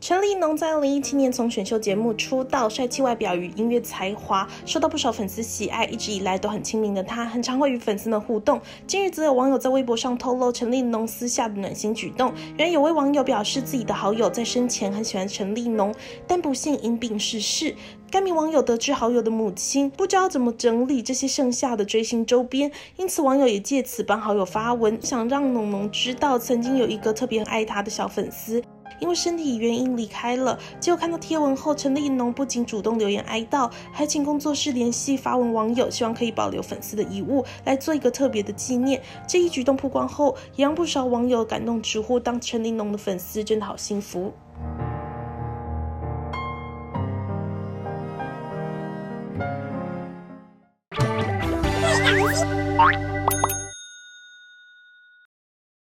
陈立农在2017年从选秀节目出道，帅气外表与音乐才华受到不少粉丝喜爱，一直以来都很亲民的他，很常会与粉丝们互动。近日则有网友在微博上透露陈立农私下的暖心举动，原来有位网友表示自己的好友在生前很喜欢陈立农，但不幸因病逝世。该名网友得知好友的母亲不知道怎么整理这些剩下的追星周边，因此网友也借此帮好友发文，想让农农知道曾经有一个特别爱他的小粉丝因为身体原因离开了。结果看到贴文后，陈立农不仅主动留言哀悼，还请工作室联系发文网友，希望可以保留粉丝的遗物来做一个特别的纪念。这一举动曝光后，也让不少网友感动直呼当陈立农的粉丝真的好幸福。